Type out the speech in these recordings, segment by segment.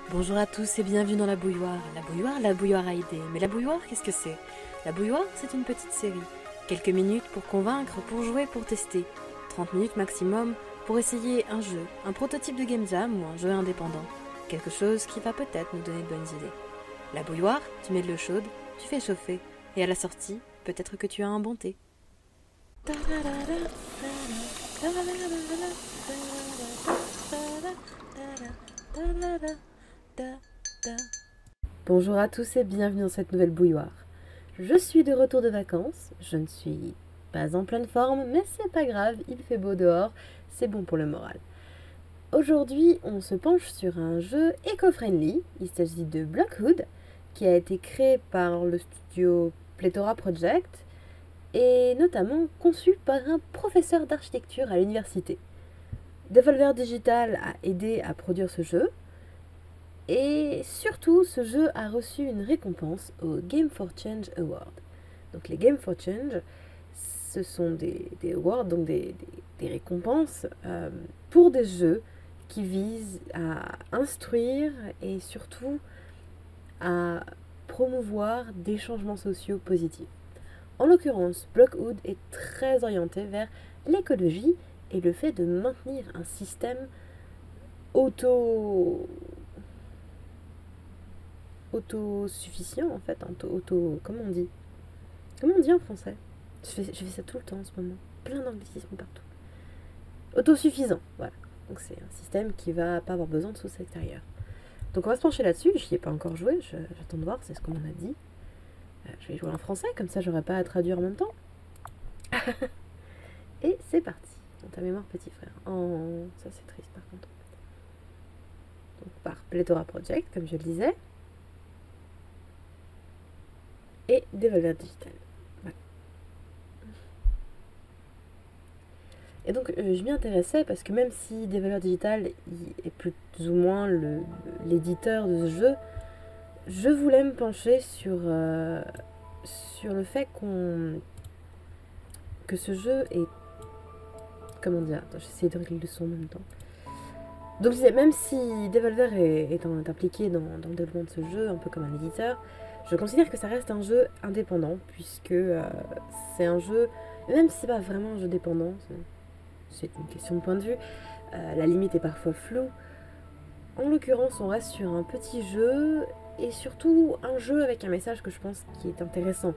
Bonjour à tous et bienvenue dans la bouilloire. La bouilloire a idée. Mais la bouilloire, qu'est-ce que c'est? La bouilloire, c'est une petite série. Quelques minutes pour convaincre, pour jouer, pour tester. 30 minutes maximum pour essayer un jeu, un prototype de game jam ou un jeu indépendant. Quelque chose qui va peut-être nous donner de bonnes idées. La bouilloire, tu mets de l'eau chaude, tu fais chauffer. Et à la sortie, peut-être que tu as un bon thé. Bonjour à tous et bienvenue dans cette nouvelle bouilloire. Je suis de retour de vacances, je ne suis pas en pleine forme, mais c'est pas grave, il fait beau dehors, c'est bon pour le moral. Aujourd'hui, on se penche sur un jeu éco-friendly, il s'agit de Blockhood, qui a été créé par le studio Plethora Project et notamment conçu par un professeur d'architecture à l'université. Devolver Digital a aidé à produire ce jeu. Et surtout, ce jeu a reçu une récompense au Game for Change Award. Donc les Game for Change, ce sont des awards, donc des récompenses pour des jeux qui visent à instruire et surtout à promouvoir des changements sociaux positifs. En l'occurrence, Blockhood est très orienté vers l'écologie et le fait de maintenir un système autosuffisant en fait, comment on dit? Comment on dit en français? Je fais ça tout le temps en ce moment, plein d'anglicismes partout. Autosuffisant, voilà. Donc c'est un système qui va pas avoir besoin de sources extérieures. Donc on va se pencher là-dessus, j'y ai pas encore joué, j'attends de voir, c'est ce qu'on m'en a dit. Je vais jouer en français, comme ça j'aurai pas à traduire en même temps. Et c'est parti, dans ta mémoire petit frère. Oh, ça c'est triste par contre. Donc par Plethora Project, comme je le disais. Et Devolver Digital. Voilà. Et donc je m'y intéressais parce que même si Devolver Digital est plus ou moins l'éditeur de ce jeu, je voulais me pencher sur le fait que ce jeu est... Comment dire? Attends, j'essaie de régler le son en même temps. Donc je disais, même si Devolver est impliqué dans le développement de ce jeu, un peu comme un éditeur, je considère que ça reste un jeu indépendant, puisque c'est un jeu, même si c'est pas vraiment un jeu dépendant, c'est une question de point de vue, la limite est parfois floue. En l'occurrence, on reste sur un petit jeu, et surtout un jeu avec un message que je pense qui est intéressant,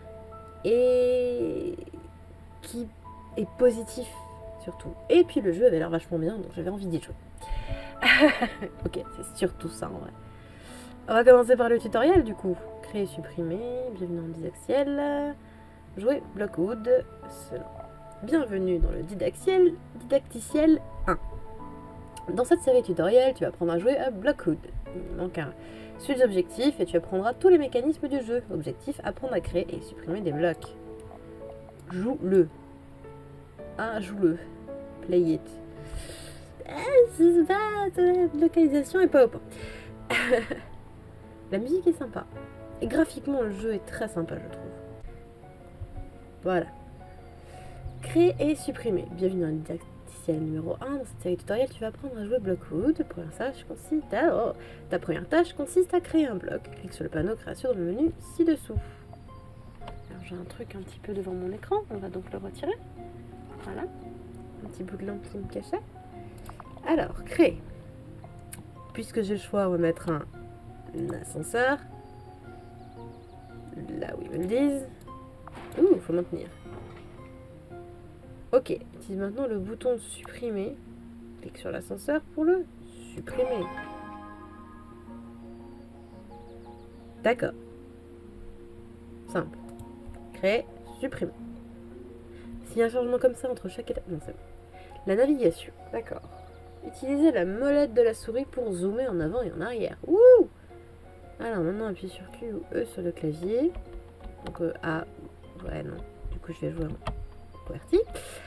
et qui est positif surtout. Et puis le jeu avait l'air vachement bien, donc j'avais envie d'y jouer. Ok, c'est surtout ça en vrai. On va commencer par le tutoriel du coup. Créer, supprimer, bienvenue dans le didactiel. Jouer Blockhood. Bienvenue dans le didacticiel 1. Dans cette série tutoriel, tu vas apprendre à jouer à Blockhood. Il manque un. Suis les objectifs et tu apprendras tous les mécanismes du jeu. Objectif, apprendre à créer et supprimer des blocs. Joue-le. Ah, joue-le. Play it. C'est pas... La localisation est pas au point. La musique est sympa. Et graphiquement, le jeu est très sympa, je trouve. Voilà. Créer et supprimer. Bienvenue dans le didacticiel numéro 1. Dans cette série tutoriel, tu vas apprendre à jouer Blockhood. Ta première tâche consiste à créer un bloc. Clique sur le panneau création dans le menu ci-dessous. Alors j'ai un truc un petit peu devant mon écran. On va donc le retirer. Voilà. Un petit bout de lampe qui me cachait. Alors, créer. Puisque j'ai le choix, on va mettre un ascenseur. Là où ils me le disent. Ouh, faut maintenir. Ok, utilise maintenant le bouton supprimer. Clique sur l'ascenseur pour le supprimer. D'accord. Simple. Créer, supprimer. S'il y a un changement comme ça entre chaque étape... Non, c'est bon. La navigation. D'accord. Utilisez la molette de la souris pour zoomer en avant et en arrière. Wouh! Alors maintenant appuie sur Q ou E sur le clavier. Donc A. Ouais non. Du coup je vais jouer en QWERTY.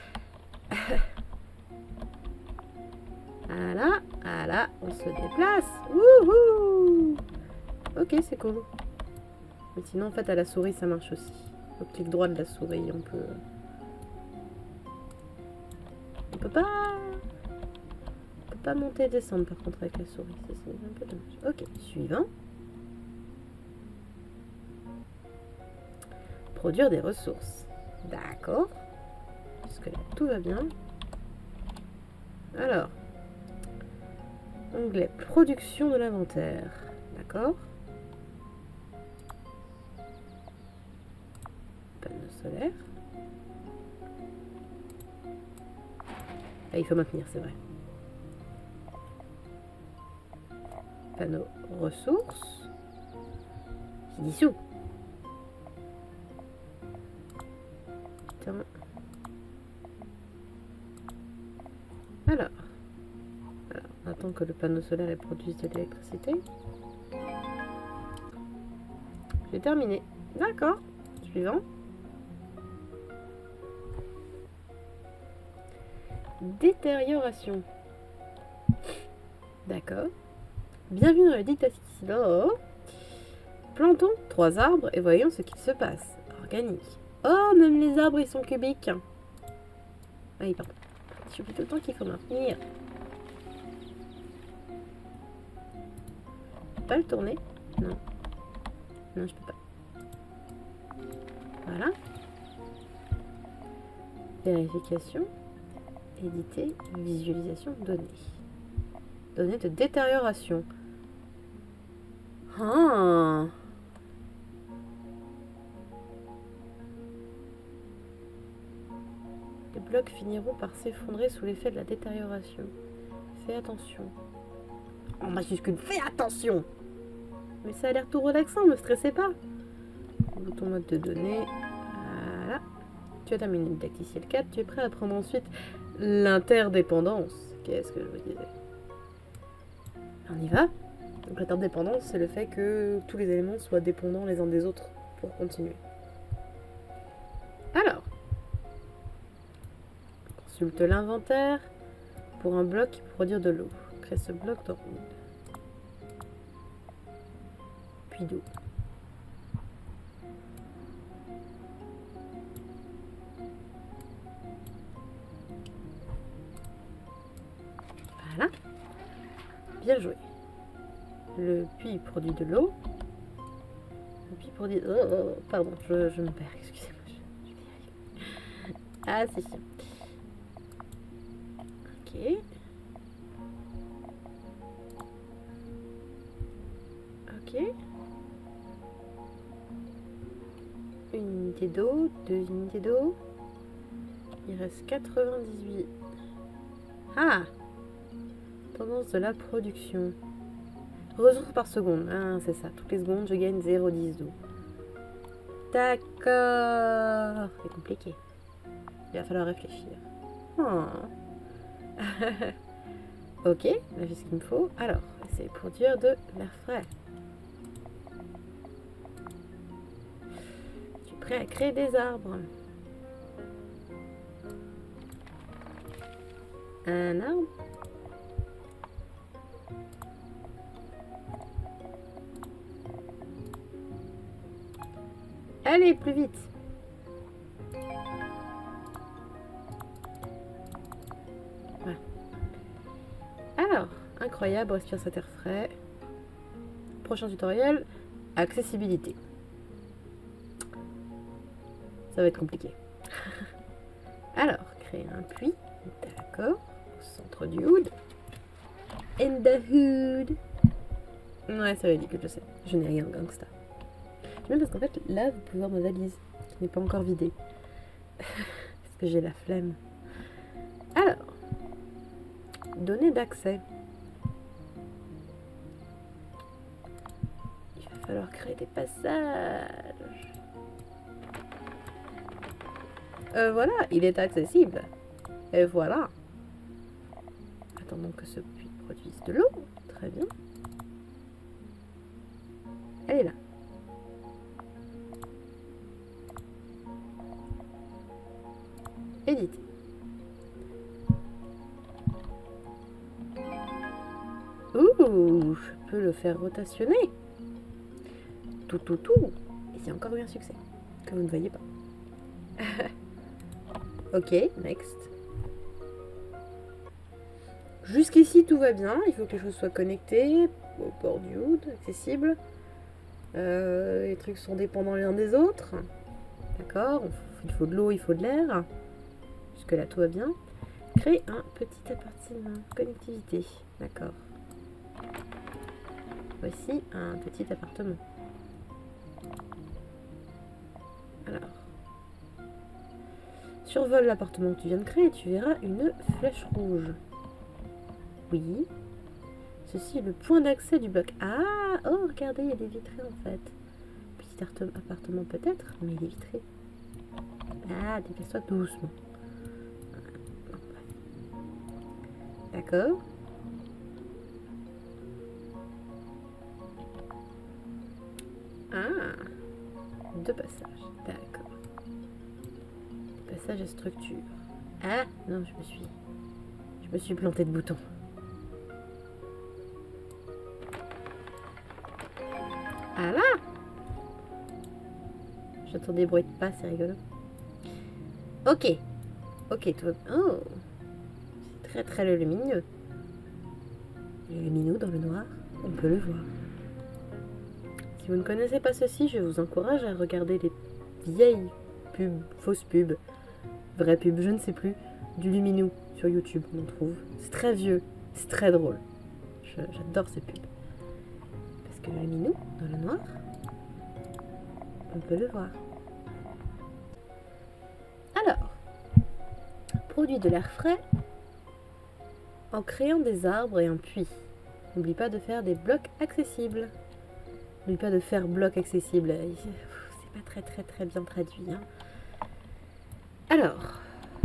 Voilà, on se déplace. Wouhou! Ok, c'est cool. Mais sinon en fait à la souris ça marche aussi. Au clic droit de la souris on peut... pas monter et descendre par contre avec la souris. C'est un peu dommage. Ok, suivant. Produire des ressources. D'accord. Jusque là, tout va bien. Alors. Onglet production de l'inventaire. D'accord. Panneau solaire. Ah, il faut maintenir, c'est vrai. Panneau ressources. C'est dissous. Putain. Alors, on attend que le panneau solaire produise de l'électricité. J'ai terminé. D'accord. Suivant. Détérioration. D'accord. Bienvenue dans le dictative. Plantons 3 arbres et voyons ce qu'il se passe. Organique. Oh, même les arbres, ils sont cubiques. Ah oui, pardon. Je suis tout le temps qu'il faut maintenir. Je peux pas le tourner? Non. Non, je peux pas. Voilà. Vérification. Éditer. Visualisation. Données. Données de détérioration. Ah. Les blocs finiront par s'effondrer sous l'effet de la détérioration. Fais attention. En majuscule, fais attention! Mais ça a l'air tout relaxant, ne stressez pas. Bouton mode de données. Voilà. Tu as terminé le didacticiel 4. Tu es prêt à prendre ensuite l'interdépendance. Qu'est-ce que je vous disais? On y va. Donc l'interdépendance, c'est le fait que tous les éléments soient dépendants les uns des autres pour continuer. Alors, consulte l'inventaire pour un bloc qui peut produire de l'eau. Crée ce bloc dans puis d'eau. Voilà. Bien joué. Le puits produit de l'eau. Le puits produit... Oh, pardon, je me perds, excusez-moi. Ah, c'est ça. Ok. Ok. Une unité d'eau, 2 unités d'eau. Il reste 98. Ah! Tendance de la production. Ressources par seconde. Ah, c'est ça. Toutes les secondes, je gagne 0,10 d'eau. D'accord. C'est compliqué. Il va falloir réfléchir. Oh. Ok, là j'ai ce qu'il me faut. Alors, c'est produire de l'air frais. Je suis prêt à créer des arbres. Un arbre. Allez, plus vite. Voilà. Alors, incroyable, respire cet air frais. Prochain tutoriel, accessibilité. Ça va être compliqué. Alors, créer un puits. D'accord. Au centre du hood. In the hood. Ouais, ça ridicule, je sais. Je n'ai rien de gangsta. Même parce qu'en fait, là, vous pouvez voir ma valise, qui n'est pas encore vidée. Parce que j'ai la flemme. Alors, données d'accès. Il va falloir créer des passages. Voilà, il est accessible. Et voilà. Attendons que ce puits produise de l'eau. Très bien. Elle est là. Éditer. Ouh, je peux le faire rotationner. Tout. Et c'est encore eu un succès. Que vous ne voyez pas. Ok, next. jusqu'ici tout va bien, il faut que les choses soient connectées, au port du HUD, accessible. Les trucs sont dépendants les uns des autres. D'accord, il faut de l'eau, il faut de l'air. Jusque là tout va bien. Créer un petit appartement, connectivité. D'accord. Voici un petit appartement. Alors, survole l'appartement que tu viens de créer et tu verras une flèche rouge. Oui. Ceci est le point d'accès du bloc. Ah, oh, regardez, il y a des vitrées en fait. Petit appartement peut-être, mais il est vitré. Ah, déplace-toi doucement. D'accord. Ah, deux passages. D'accord. Passage à structure. Ah, non, je me suis planté de bouton. Ah là! J'entends des bruits de pas, c'est rigolo. Ok. Ok, toi. Oh! C'est très très lumineux. Il est lumineux dans le noir, on peut le voir. Si vous ne connaissez pas ceci, je vous encourage à regarder les vieilles pubs, fausses pubs, vraies pubs, je ne sais plus, du Luminou sur YouTube, on en trouve. C'est très vieux, c'est très drôle. J'adore ces pubs. Parce que le Luminou, dans le noir, on peut le voir. Alors, produit de l'air frais en créant des arbres et un puits. N'oublie pas de faire des blocs accessibles. N'oublie pas de faire bloc accessible. C'est pas très bien traduit. Hein. Alors,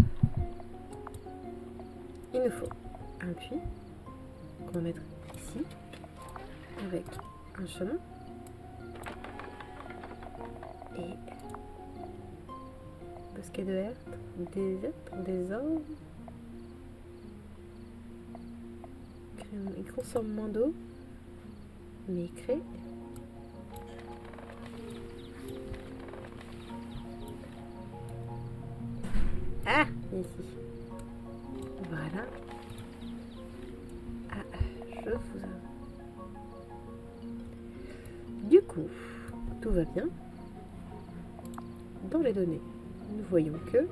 il nous faut un puits qu'on va mettre ici avec un chemin et bosquet de herbe, des arbres. Il consomme moins d'eau, mais il crée. Ah, ici. Voilà. Ah, je vous avoue. Du coup, tout va bien. Dans les données, nous voyons que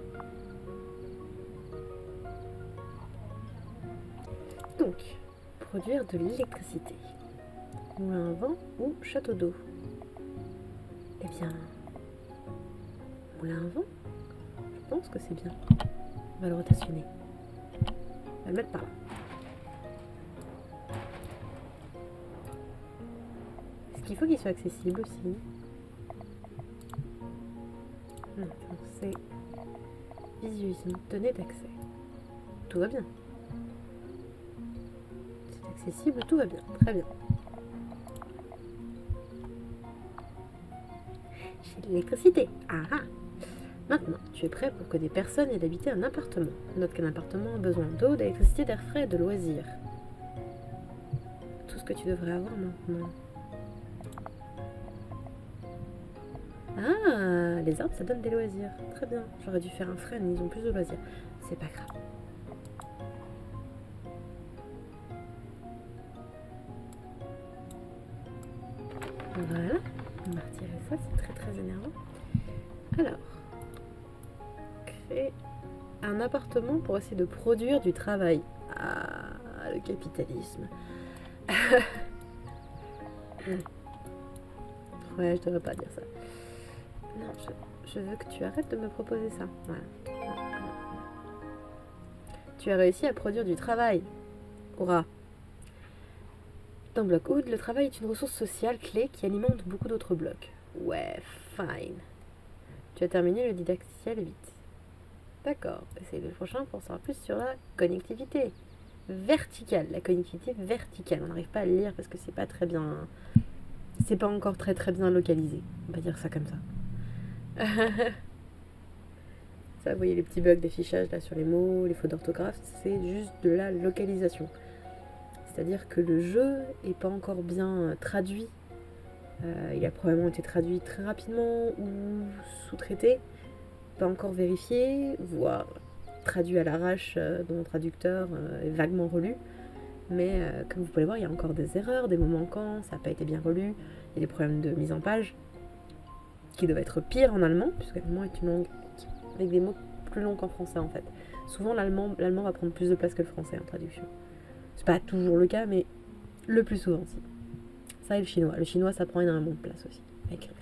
donc produire de l'électricité, moulin à vent ou château d'eau. Eh bien, moulin à vent, je pense que c'est bien. On va le rotationner. On va le mettre par là. Est-ce qu'il faut qu'il soit accessible aussi? Non, c'est visualisme, données d'accès. Tout va bien. C'est accessible, tout va bien. Très bien. J'ai de l'électricité. Ah ah. Maintenant, tu es prêt pour que des personnes aient habité un appartement. Note qu'un appartement a besoin d'eau, d'électricité, d'air frais et de loisirs. Tout ce que tu devrais avoir maintenant. Ah, les arbres, ça donne des loisirs. Très bien. J'aurais dû faire un frêne, ils ont plus de loisirs. C'est pas grave. Voilà. On va retirer ça, c'est très énervant. Alors, créer un appartement pour essayer de produire du travail. Ah, le capitalisme. Ouais, je devrais pas dire ça. Non, je veux que tu arrêtes de me proposer ça. Voilà. Tu as réussi à produire du travail. Hurrah. Dans Bloc Hood, le travail est une ressource sociale clé qui alimente beaucoup d'autres blocs. Ouais, fine. Tu as terminé le didacticiel vite. D'accord, c'est le prochain pour savoir plus sur la connectivité verticale. La connectivité verticale, on n'arrive pas à le lire parce que c'est pas très bien... C'est pas encore très bien localisé. On va dire ça comme ça. Ça, vous voyez les petits bugs d'affichage là sur les mots, les fautes d'orthographe, c'est juste de la localisation. C'est-à-dire que le jeu n'est pas encore bien traduit. Il a probablement été traduit très rapidement ou sous-traité, pas encore vérifié, voire traduit à l'arrache dans mon traducteur et vaguement relu. mais comme vous pouvez le voir, il y a encore des erreurs, des mots manquants, ça n'a pas été bien relu, il y a des problèmes de mise en page qui doivent être pires en allemand, puisque l'allemand est une langue avec des mots plus longs qu'en français en fait. Souvent l'allemand va prendre plus de place que le français en traduction. C'est pas toujours le cas, mais le plus souvent si. Ça et le chinois. Le chinois ça prend énormément de place aussi à écrire.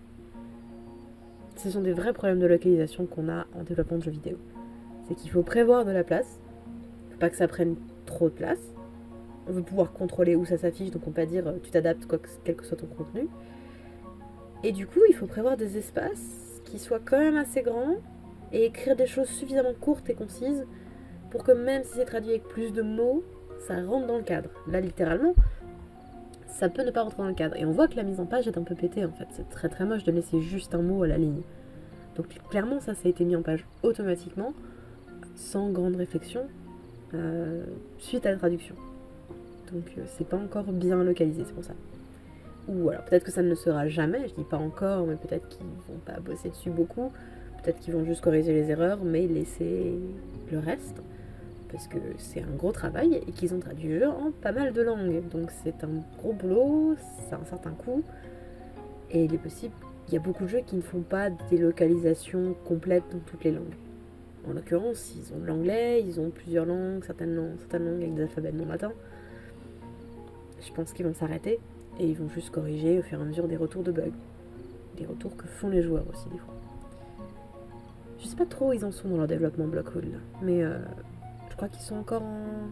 Ce sont des vrais problèmes de localisation qu'on a en développement de jeux vidéo. C'est qu'il faut prévoir de la place, faut pas que ça prenne trop de place. On veut pouvoir contrôler où ça s'affiche, donc on peut pas dire tu t'adaptes quel que soit ton contenu. Et du coup, il faut prévoir des espaces qui soient quand même assez grands et écrire des choses suffisamment courtes et concises pour que même si c'est traduit avec plus de mots, ça rentre dans le cadre. Là, littéralement, ça peut ne pas rentrer dans le cadre. Et on voit que la mise en page est un peu pétée en fait. C'est très très moche de laisser juste un mot à la ligne. Donc clairement, ça a été mis en page automatiquement, sans grande réflexion, suite à la traduction. Donc c'est pas encore bien localisé, c'est pour ça. Ou alors peut-être que ça ne le sera jamais, je dis pas encore, mais peut-être qu'ils vont pas bosser dessus beaucoup, peut-être qu'ils vont juste corriger les erreurs, mais laisser le reste, parce que c'est un gros travail et qu'ils ont traduit le jeu en pas mal de langues. Donc c'est un gros boulot, c'est un certain coût, et il est possible, il y a beaucoup de jeux qui ne font pas des localisations complètes dans toutes les langues. En l'occurrence, ils ont de l'anglais, ils ont plusieurs langues, certaines langues avec des alphabets non latins. Je pense qu'ils vont s'arrêter et ils vont juste corriger au fur et à mesure des retours de bugs. Des retours que font les joueurs aussi des fois. Je sais pas trop où ils en sont dans leur développement Blockwood là, mais je crois qu'ils sont encore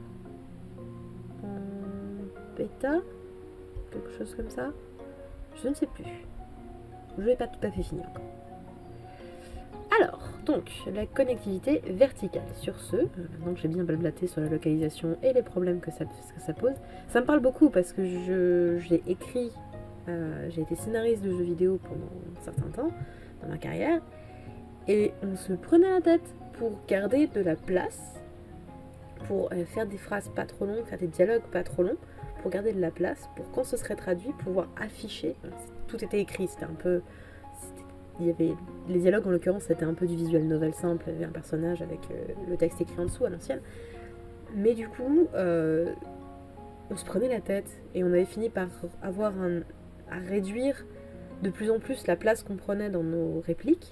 en bêta, quelque chose comme ça. Je ne sais plus. Le jeu n'est pas tout à fait fini encore. Alors, donc, la connectivité verticale. Sur ce, maintenant que j'ai bien blablaté sur la localisation et les problèmes que ça pose, ça me parle beaucoup parce que j'ai écrit, j'ai été scénariste de jeux vidéo pendant un certain temps dans ma carrière, et on se prenait la tête pour garder de la place, pour faire des phrases pas trop longues, faire des dialogues pas trop longs, pour garder de la place, pour quand ce serait traduit, pouvoir afficher. Tout était écrit, c'était un peu... Il y avait les dialogues en l'occurrence, c'était un peu du visual novel simple, il y avait un personnage avec le texte écrit en dessous à l'ancienne. Mais du coup, on se prenait la tête et on avait fini par avoir à réduire de plus en plus la place qu'on prenait dans nos répliques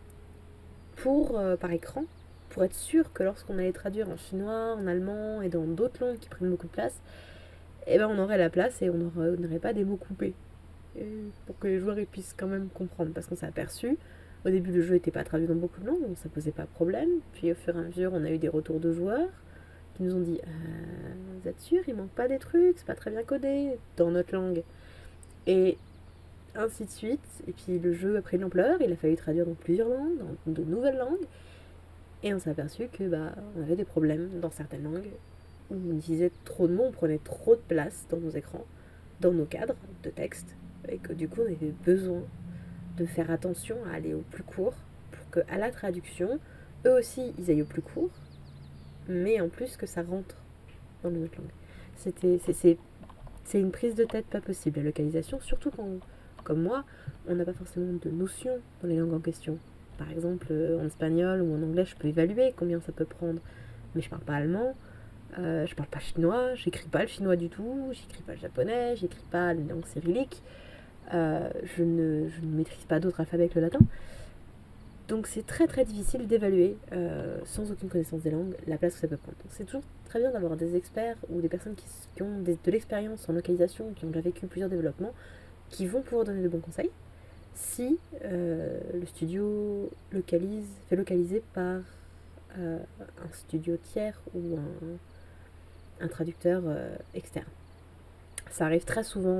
par écran, pour être sûr que lorsqu'on allait traduire en chinois, en allemand et dans d'autres langues qui prennent beaucoup de place, eh ben on aurait la place et on n'aurait pas des mots coupés. Pour que les joueurs puissent quand même comprendre, parce qu'on s'est aperçu, au début le jeu n'était pas traduit dans beaucoup de langues, donc ça posait pas de problème, puis au fur et à mesure on a eu des retours de joueurs qui nous ont dit vous êtes sûr, il manque pas des trucs, c'est pas très bien codé dans notre langue, et ainsi de suite, et puis le jeu a pris de l'ampleur, il a fallu traduire dans plusieurs langues, dans de nouvelles langues, et on s'est aperçu que on avait des problèmes dans certaines langues, où on utilisait trop de mots, on prenait trop de place dans nos écrans, dans nos cadres de texte, et que du coup on avait besoin de faire attention à aller au plus court pour qu'à la traduction, eux aussi ils aillent au plus court, mais en plus que ça rentre dans notre langue. C'est une prise de tête pas possible, la localisation, surtout quand, comme moi, on n'a pas forcément de notion dans les langues en question. Par exemple, en espagnol ou en anglais, je peux évaluer combien ça peut prendre, mais je parle pas allemand, je parle pas chinois, j'écris pas le chinois du tout, j'écris pas le japonais, j'écris pas les langues cyrilliques. Je ne maîtrise pas d'autres alphabets que le latin. Donc c'est très très difficile d'évaluer, sans aucune connaissance des langues, la place que ça peut prendre. Donc c'est toujours très bien d'avoir des experts ou des personnes qui ont de l'expérience en localisation, qui ont déjà vécu plusieurs développements, qui vont pouvoir donner de bons conseils si le studio fait localiser par un studio tiers ou un traducteur externe. Ça arrive très souvent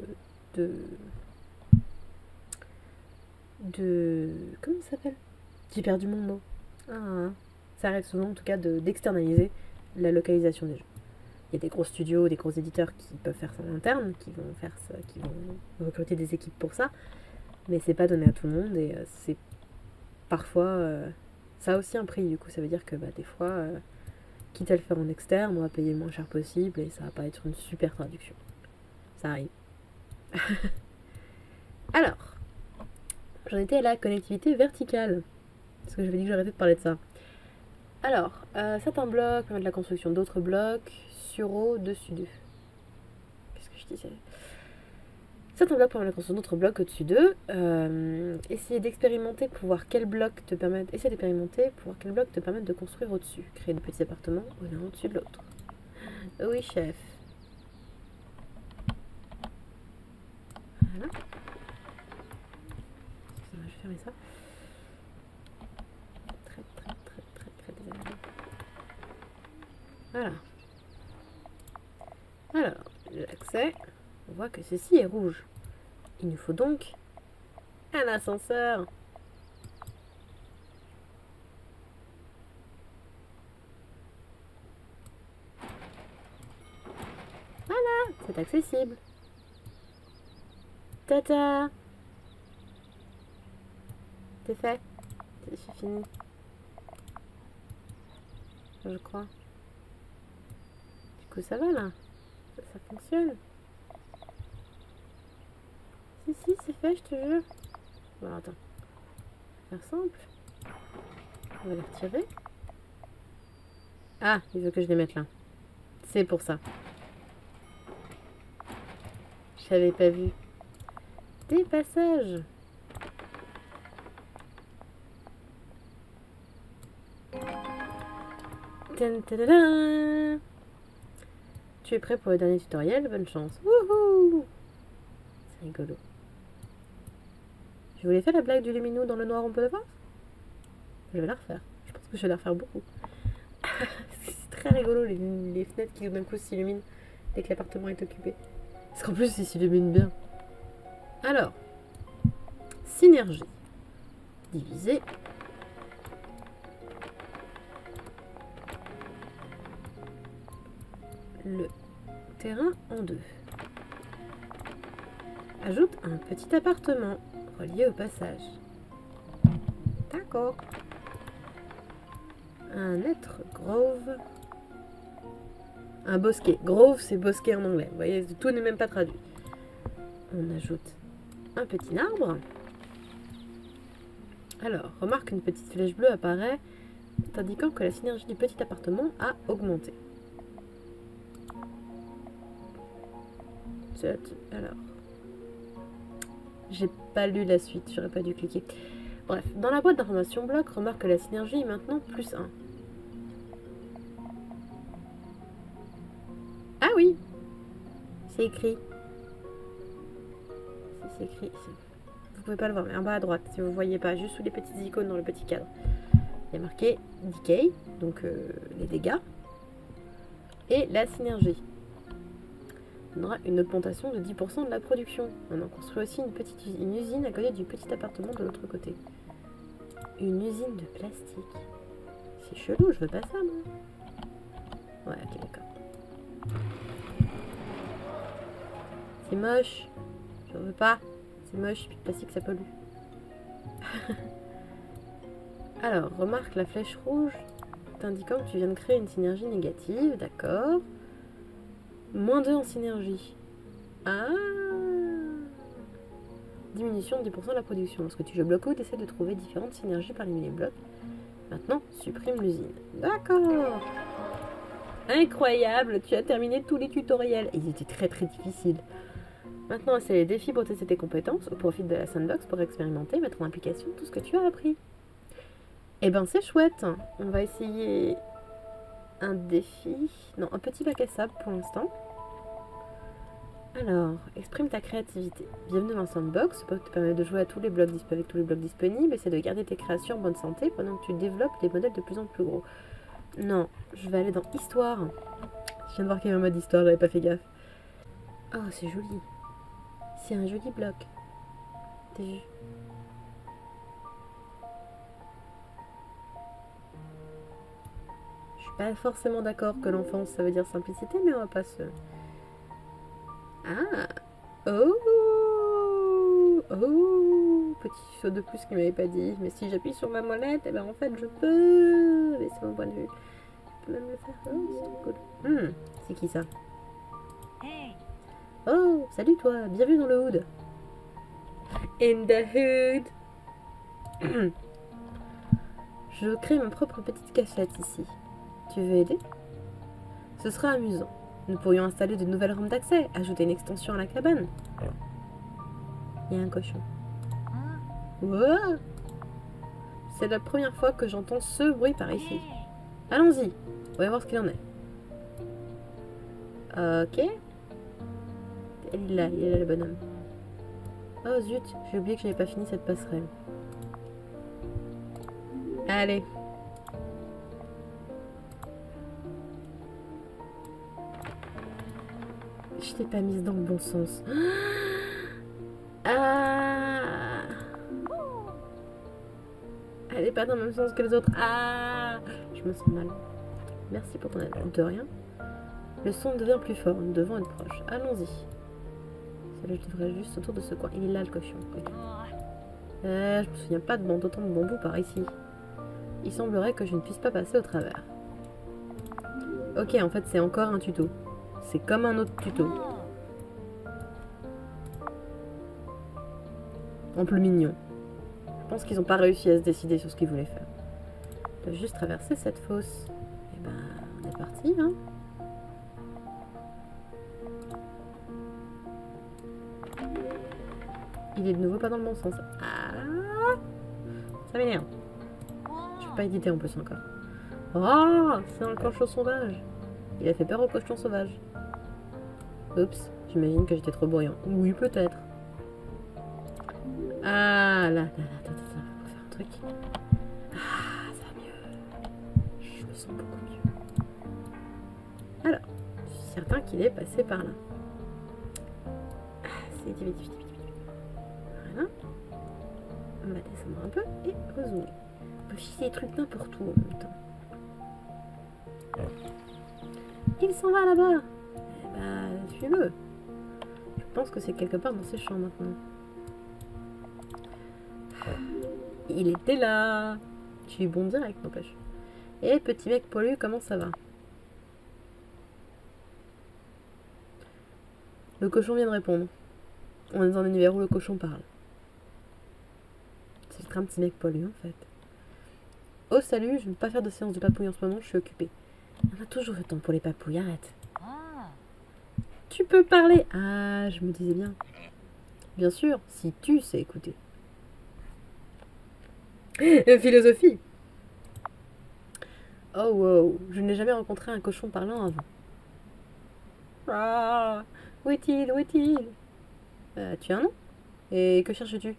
comment ça s'appelle? J'ai perdu mon mot. Ça arrive souvent en tout cas d'externaliser la localisation des jeux. Il y a des gros studios, des gros éditeurs qui peuvent faire ça en interne, qui vont faire ça, qui vont recruter des équipes pour ça, mais c'est pas donné à tout le monde et c'est parfois ça a aussi un prix, du coup ça veut dire que des fois quitte à le faire en externe, on va payer le moins cher possible et ça va pas être une super traduction. Ça arrive. Alors, j'en étais à la connectivité verticale, parce que j'avais dit que j'arrêtais de parler de ça. Alors, certains blocs permettent la construction d'autres blocs sur au-dessus d'eux. Qu'est-ce que je disais? Certains blocs permettent de construire d'autres blocs au-dessus d'eux. Essayez d'expérimenter pour voir quel bloc te permettent. Essayez d'expérimenter pour voir quel bloc te permettent de construire au-dessus. Créer de petits appartements l'un au-dessus de l'autre. Oui, chef. Voilà. Je vais fermer ça. Très désagréable. Voilà. Alors, l'accès. On voit que ceci est rouge. Il nous faut donc un ascenseur. Voilà, c'est accessible. Tata. C'est fait. C'est fini. Je crois. Du coup, ça va là. Ça fonctionne. Si, c'est fait, je te jure. Bon, attends. Faire simple. On va les retirer. Ah, il veut que je les mette là. C'est pour ça. Je n'avais pas vu. Des passages. Tadadam. Tu es prêt pour le dernier tutoriel? Bonne chance. Wouhou! C'est rigolo. Je voulais faire la blague du lumineux dans le noir, on peut le voir? Je vais la refaire. Je pense que je vais la refaire beaucoup. C'est très rigolo les fenêtres qui d'un coup s'illuminent dès que l'appartement est occupé. Parce qu'en plus, ils s'illuminent bien. Alors, synergie. Diviser. Le terrain en deux. Ajoute un petit appartement relié au passage. D'accord. Un être grove. Un bosquet. Grove, c'est bosquet en anglais. Vous voyez, tout n'est même pas traduit. On ajoute un petit arbre. Alors, remarque qu'une petite flèche bleue apparaît, indiquant que la synergie du petit appartement a augmenté. Alors, j'ai pas lu la suite, j'aurais pas dû cliquer. Bref, dans la boîte d'information bloc, remarque que la synergie est maintenant plus 1. Ah oui, c'est écrit. C'est écrit. Vous pouvez pas le voir, mais en bas à droite, si vous voyez pas, juste sous les petites icônes dans le petit cadre. Il y a marqué Decay, donc les dégâts, et la synergie. On aura une augmentation de 10% de la production. On en construit aussi une usine à côté du petit appartement de l'autre côté. Une usine de plastique. C'est chelou, je veux pas ça, moi. Ouais, ok, d'accord. C'est moche. Je veux pas. C'est moche, puis le plastique, ça pollue. Alors, remarque la flèche rouge t'indiquant que tu viens de créer une synergie négative, d'accord. -2 en synergie. Ah! Diminution de 10% de la production. Lorsque tu joues bloc haut, tu essaies de trouver différentes synergies parmi les blocs. Maintenant, supprime l'usine. D'accord! Incroyable! Tu as terminé tous les tutoriels. Ils étaient très difficiles. Maintenant, c'est les défis pour tester tes compétences au profit de la sandbox pour expérimenter, mettre en application tout ce que tu as appris. Eh ben, c'est chouette. On va essayer un défi. Non, un petit bac à sable pour l'instant. Alors, exprime ta créativité. Bienvenue dans Sandbox, ce bloc te permet de jouer à tous les blocs avec tous les blocs disponibles. Essaie de garder tes créations en bonne santé pendant que tu développes des modèles de plus en plus gros. Non, je vais aller dans Histoire. Je viens de voir qu'il y avait un mode Histoire, j'avais pas fait gaffe. Oh, c'est joli. C'est un joli bloc. T'as vu? Je suis pas forcément d'accord que l'enfance, ça veut dire simplicité, mais on va pas se... Ah! Oh! Oh! Petit saut de plus qu'il m'avait pas dit. Mais si j'appuie sur ma molette, eh ben en fait je peux... Mais c'est mon point de vue. Je peux même le faire. Oh, c'est cool. C'est qui ça? Oh! Salut toi! Bienvenue dans le hood! In the hood! Je crée ma propre petite cachette ici. Tu veux aider? Ce sera amusant. Nous pourrions installer de nouvelles rampes d'accès, ajouter une extension à la cabane. Il y a un cochon. Wow. C'est la première fois que j'entends ce bruit par ici. Allons-y, on va voir ce qu'il en est. Ok. Il est là le bonhomme. Oh zut, j'ai oublié que j'avais pas fini cette passerelle. Allez. Je t'ai pas mise dans le bon sens. Ah. Elle est pas dans le même sens que les autres. Ah. Je me sens mal. Merci pour ton aide. De rien. Le son devient plus fort. Nous devons être proches. Allons-y. Je devrais juste autour de ce coin. Il est là le cochon. Je me souviens pas de d'autant de bambou par ici. Il semblerait que je ne puisse pas passer au travers. Ok, en fait c'est encore un tuto. C'est comme un autre tuto. En plus mignon. Je pense qu'ils n'ont pas réussi à se décider sur ce qu'ils voulaient faire. Ils doivent juste traverser cette fosse. Et ben, on est parti, hein. Il est de nouveau pas dans le bon sens. Ah, ça m'énerve. Je peux pas éditer en plus encore. Oh, c'est un cochon sauvage. Il a fait peur au cochon sauvage. Oups, j'imagine que j'étais trop bruyant. Oui, peut-être. Ah, là, attends, on va faire un truc. Ah, ça va mieux. Je me sens beaucoup mieux. Alors, je suis certain qu'il est passé par là. Ah, c'est vite. Voilà. On va descendre un peu et rezoomer. On peut filer des trucs n'importe où en même temps. Il s'en va là-bas. Eh ben, suis-le. Je pense que c'est quelque part dans ces champs maintenant. Il était là. Tu es bon direct, n'empêche. Et petit mec poilu, comment ça va? Le cochon vient de répondre. On est dans un univers où le cochon parle. C'est un petit mec poilu en fait. Oh salut, je ne veux pas faire de séance de papouille en ce moment, je suis occupée. On a toujours le temps pour les papouilles, arrête. Tu peux parler. Ah, je me disais bien. Bien sûr, si tu sais écouter. Philosophie. Oh wow, je n'ai jamais rencontré un cochon parlant avant. Ah, où est-il? Tu as un nom? Et que cherches-tu?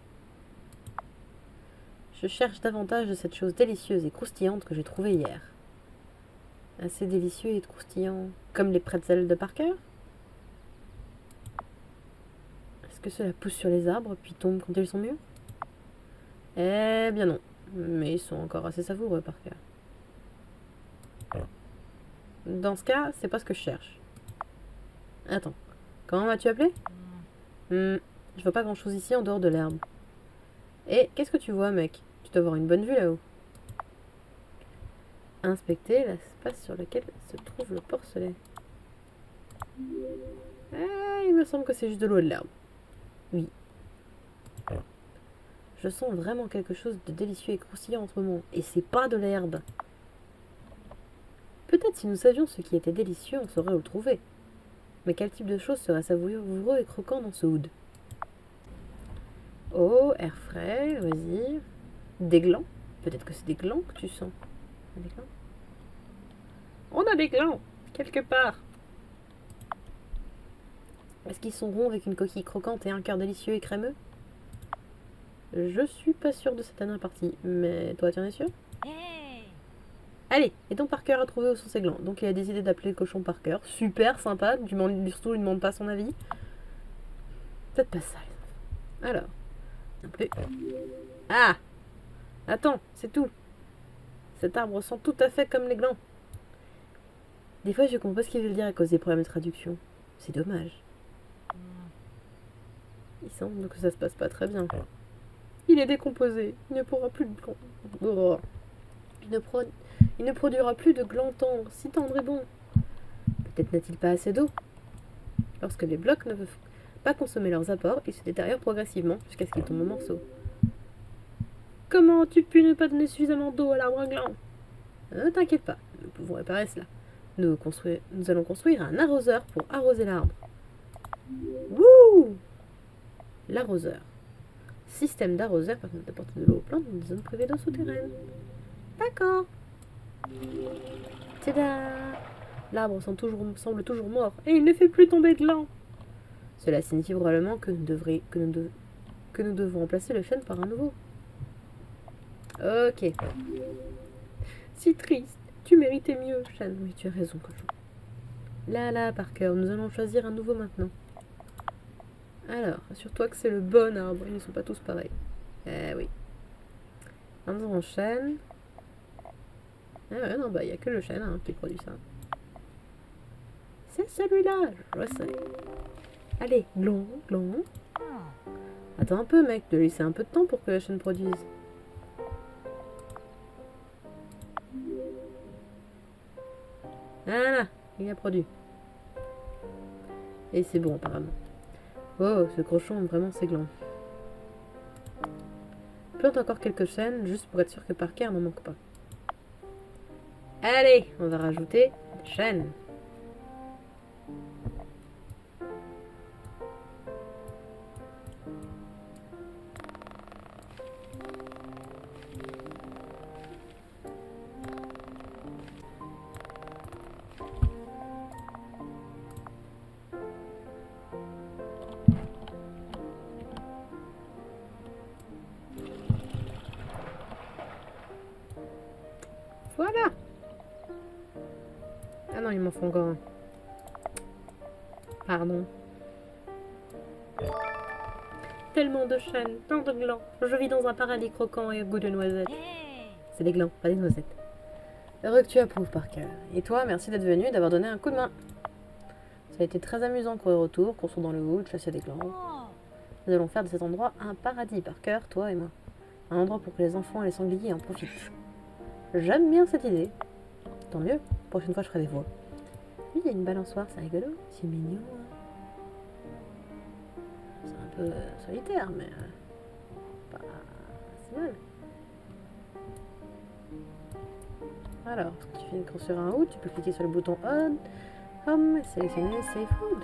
Je cherche davantage de cette chose délicieuse et croustillante que j'ai trouvée hier. Assez délicieux et croustillant, comme les pretzels de Parker? Est-ce que cela pousse sur les arbres puis tombe quand ils sont mûrs? Eh bien non, mais ils sont encore assez savoureux, Parker. Dans ce cas, c'est pas ce que je cherche. Attends, comment m'as-tu appelé? Je vois pas grand-chose ici en dehors de l'herbe. Et qu'est-ce que tu vois, mec? Tu dois avoir une bonne vue là-haut. Inspecter l'espace sur lequel se trouve le porcelet. Il me semble que c'est juste de l'eau et de l'herbe. Oui. Je sens vraiment quelque chose de délicieux et croustillant en ce moment. Et c'est pas de l'herbe. Peut-être si nous savions ce qui était délicieux, on saurait où le trouver. Mais quel type de chose serait savoureux et croquant dans ce hood? Oh, air frais, loisir. Des glands. Peut-être que c'est des glands que tu sens. Des glands. On a des glands, quelque part. Est-ce qu'ils sont ronds avec une coquille croquante et un cœur délicieux et crémeux? Je suis pas sûre de cette dernière partie, mais toi, tu en es sûr? Allez, et donc Parker a trouvé où sont ses glands. Donc il a décidé d'appeler le cochon Parker. Super sympa, surtout il ne demande pas son avis. Peut-être pas ça, les enfants. Alors, non plus. Ah! Attends, c'est tout. Cet arbre sent tout à fait comme les glands. Des fois, je comprends pas ce qu'il veut dire à cause des problèmes de traduction. C'est dommage. Il semble que ça se passe pas très bien. Il est décomposé. Il ne pourra plus de glands. Oh. Il ne produira plus de glands tendres, si tendres et bons. Peut-être n'a-t-il pas assez d'eau. Lorsque les blocs ne peuvent pas consommer leurs apports, ils se détériorent progressivement jusqu'à ce qu'ils tombent en morceaux. Comment as-tu pu ne pas donner suffisamment d'eau à l'arbre à glands? Ne t'inquiète pas, nous pouvons réparer cela. Nous allons construire un arroseur pour arroser l'arbre. Wouh! L'arroseur. Système d'arroseur permet d'apporter de l'eau aux plantes dans des zones privées d'eau souterraine. D'accord. Tada! L'arbre semble toujours mort et il ne fait plus tomber de glands. Cela signifie probablement que nous devons remplacer le chêne par un nouveau. Ok. Si triste. Tu méritais mieux, chêne. Oui, tu as raison, cochon. Là, Parker, nous allons choisir un nouveau maintenant. Alors, assure-toi que c'est le bon arbre. Ils ne sont pas tous pareils. Eh oui. Un chêne. Ah ouais, non, bah, il n'y a que le chêne qui produit ça. C'est celui-là, je sais. Allez, glon. Attends un peu, mec, de laisser un peu de temps pour que la chaîne produise. Voilà, il a produit. Et c'est bon, apparemment. Oh, ce cochon aime vraiment ses glands. Plante encore quelques chaînes, juste pour être sûr que Parker n'en manque pas. Allez, on va rajouter des chaînes. Voilà. Ah non, il m'en faut encore un. Pardon. Tellement de chênes, tant de glands. Je vis dans un paradis croquant et au goût de noisettes. C'est des glands, pas des noisettes. Heureux que tu approuves, Parker. Et toi, merci d'être venu et d'avoir donné un coup de main. Ça a été très amusant de courir autour, construire dans le wood, chasser des glands. Nous allons faire de cet endroit un paradis, Parker, toi et moi. Un endroit pour que les enfants et les sangliers en profitent. J'aime bien cette idée. Tant mieux, prochaine fois je ferai des voix. Oui, il y a une balançoire, c'est rigolo. C'est mignon. C'est un peu solitaire, mais pas si mal. Alors, tu viens de construire un hood, tu peux cliquer sur le bouton On, Home et sélectionner Save Hood.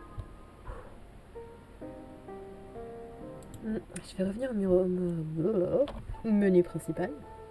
Je vais revenir au menu principal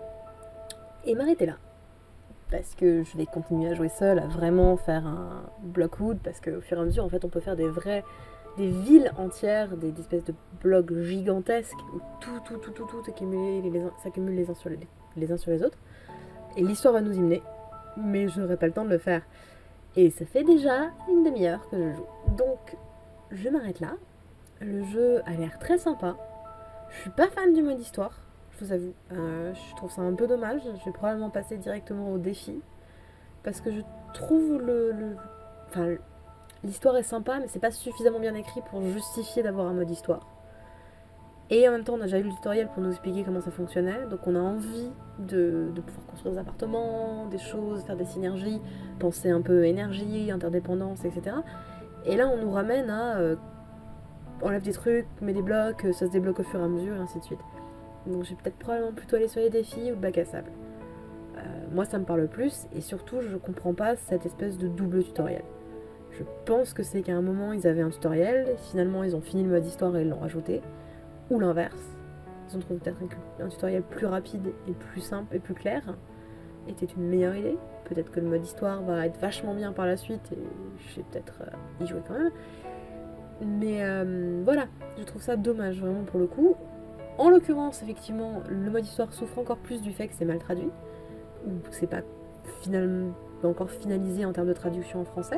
et m'arrêter là. Parce que je vais continuer à jouer seule, à vraiment faire un block wood, parce qu'au fur et à mesure, en fait, on peut faire des villes entières, des espèces de blocs gigantesques, où tout s'accumule les uns sur les autres. Et l'histoire va nous y mener, mais je n'aurai pas le temps de le faire. Et ça fait déjà une demi-heure que je joue. Donc, je m'arrête là. Le jeu a l'air très sympa. Je suis pas fan du mode histoire, je vous avoue. Je trouve ça un peu dommage. Je vais probablement passer directement au défi. Parce que je trouve enfin, l'histoire est sympa, mais c'est pas suffisamment bien écrit pour justifier d'avoir un mode histoire. Et en même temps, on a déjà eu le tutoriel pour nous expliquer comment ça fonctionnait. Donc on a envie de pouvoir construire des appartements, des choses, faire des synergies, penser un peu énergie, interdépendance, etc. Et là, on nous ramène à enlève des trucs, mets des blocs, ça se débloque au fur et à mesure, et ainsi de suite. Donc je vais peut-être probablement plutôt aller sur les défis ou le bac à sable. Moi, ça me parle plus, et surtout, je comprends pas cette espèce de double tutoriel. Je pense que c'est qu'à un moment, ils avaient un tutoriel, finalement, ils ont fini le mode histoire et ils l'ont rajouté. Ou l'inverse. Ils ont trouvé peut-être un tutoriel plus rapide et plus simple et plus clair. Était une meilleure idée. Peut-être que le mode histoire va être vachement bien par la suite et je vais peut-être y jouer quand même. Mais voilà, je trouve ça dommage vraiment pour le coup. En l'occurrence, effectivement, le mode histoire souffre encore plus du fait que c'est mal traduit. Ou que c'est pas finalement encore finalisé en termes de traduction en français.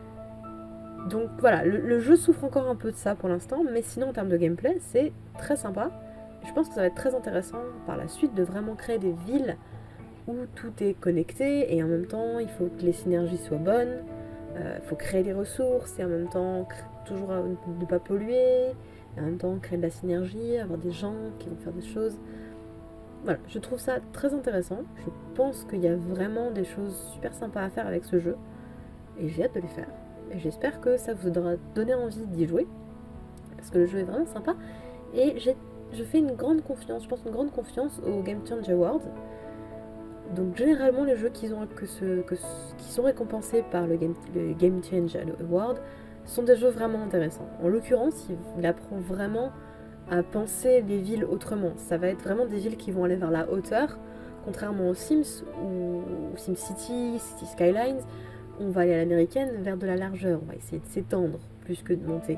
Donc voilà, le jeu souffre encore un peu de ça pour l'instant, mais sinon en termes de gameplay, c'est très sympa. Je pense que ça va être très intéressant par la suite de vraiment créer des villes où tout est connecté et en même temps il faut que les synergies soient bonnes, il faut créer des ressources et en même temps toujours ne pas polluer, et en même temps créer de la synergie, avoir des gens qui vont faire des choses. Voilà, je trouve ça très intéressant. Je pense qu'il y a vraiment des choses super sympas à faire avec ce jeu et j'ai hâte de les faire. Et j'espère que ça vous aura donné envie d'y jouer, parce que le jeu est vraiment sympa. Et je fais une grande confiance, je pense une grande confiance au Game Change Awards. Donc généralement les jeux qui sont récompensés par le Game Change Award sont des jeux vraiment intéressants. En l'occurrence, il apprend vraiment à penser les villes autrement. Ça va être vraiment des villes qui vont aller vers la hauteur, contrairement aux Sims ou SimCity, City Skylines, on va aller à l'américaine vers de la largeur, on va essayer de s'étendre plus que de monter.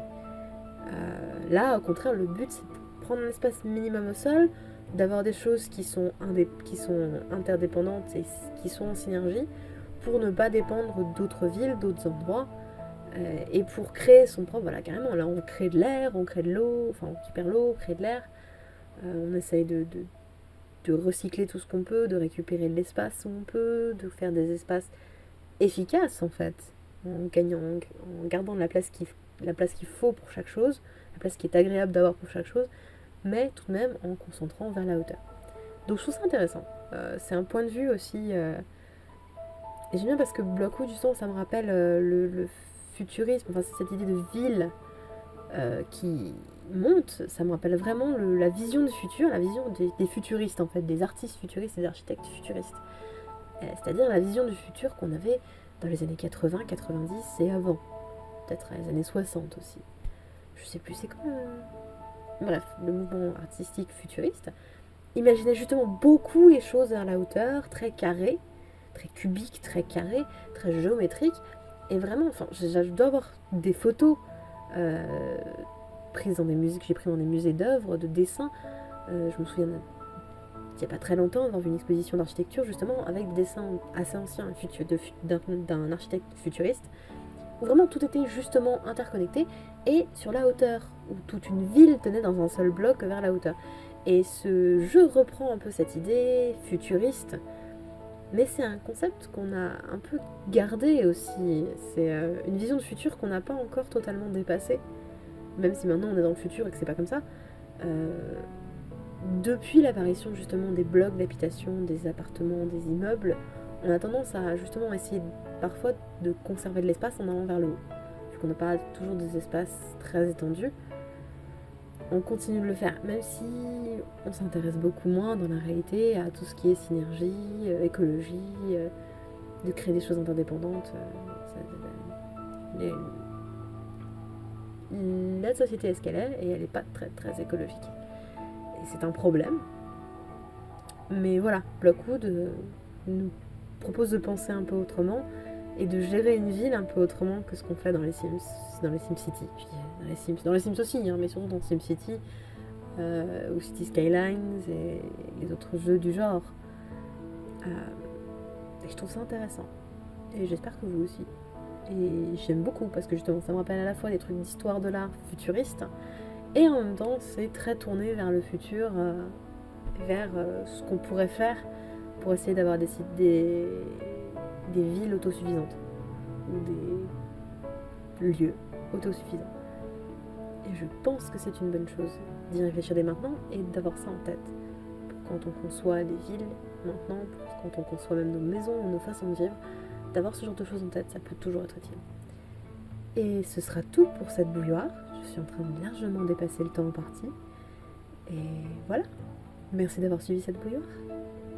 Là, au contraire, le but c'est de prendre un espace minimum au sol, d'avoir des choses qui sont interdépendantes et qui sont en synergie pour ne pas dépendre d'autres villes, d'autres endroits, et pour créer son propre, voilà, carrément, là on crée de l'air, on crée de l'eau, enfin on récupère l'eau, on crée de l'air, on essaye de recycler tout ce qu'on peut, de récupérer de l'espace où on peut, de faire des espaces efficaces en fait, en gardant la place qu'il faut pour chaque chose, la place qui est agréable d'avoir pour chaque chose, mais tout de même en concentrant vers la hauteur. Donc je trouve ça intéressant. C'est un point de vue aussi. Et j'aime bien parce que Blockwood, justement, ça me rappelle le futurisme, enfin c'est cette idée de ville qui monte, ça me rappelle vraiment la vision du futur, la vision des futuristes en fait, des artistes futuristes, des architectes futuristes. C'est-à-dire la vision du futur qu'on avait dans les années 80, 90 et avant. Peut-être les années 60 aussi. Je sais plus, c'est quoi Bref, le mouvement artistique futuriste imaginait justement beaucoup les choses vers la hauteur, très carré, très cubique, très carré, très géométrique. Et vraiment, enfin, je dois avoir des photos prises dans des musées que j'ai prises dans des musées d'œuvres, de dessins. Je me souviens il n'y a pas très longtemps dans une exposition d'architecture justement avec des dessins assez anciens d'un architecte futuriste où vraiment tout était justement interconnecté et sur la hauteur, où toute une ville tenait dans un seul bloc vers la hauteur. Et ce jeu reprend un peu cette idée futuriste, mais c'est un concept qu'on a un peu gardé aussi. C'est une vision de futur qu'on n'a pas encore totalement dépassée, même si maintenant on est dans le futur et que c'est pas comme ça. Depuis l'apparition justement des blocs d'habitation, des appartements, des immeubles, on a tendance à justement essayer parfois de conserver de l'espace en allant vers le haut. Vu qu'on n'a pas toujours des espaces très étendus, on continue de le faire, même si on s'intéresse beaucoup moins dans la réalité à tout ce qui est synergie, écologie, de créer des choses interdépendantes. La société est ce qu'elle est et elle n'est pas très très écologique. Et c'est un problème. Mais voilà, Blockwood nous propose de penser un peu autrement et de gérer une ville un peu autrement que ce qu'on fait dans les Sims, dans les SimCity. Puis dans les Sims aussi, hein, mais surtout dans SimCity ou City Skylines et les autres jeux du genre. Et je trouve ça intéressant. Et j'espère que vous aussi. Et j'aime beaucoup parce que justement ça me rappelle à la fois des trucs d'histoire de l'art futuriste et en même temps c'est très tourné vers le futur, vers ce qu'on pourrait faire pour essayer d'avoir des villes autosuffisantes ou des lieux autosuffisants. Et je pense que c'est une bonne chose d'y réfléchir dès maintenant et d'avoir ça en tête. Pour quand on conçoit des villes maintenant, pour quand on conçoit même nos maisons ou nos façons de vivre, d'avoir ce genre de choses en tête, ça peut toujours être utile. Et ce sera tout pour cette bouilloire. Je suis en train de largement dépasser le temps imparti. Et voilà. Merci d'avoir suivi cette bouilloire.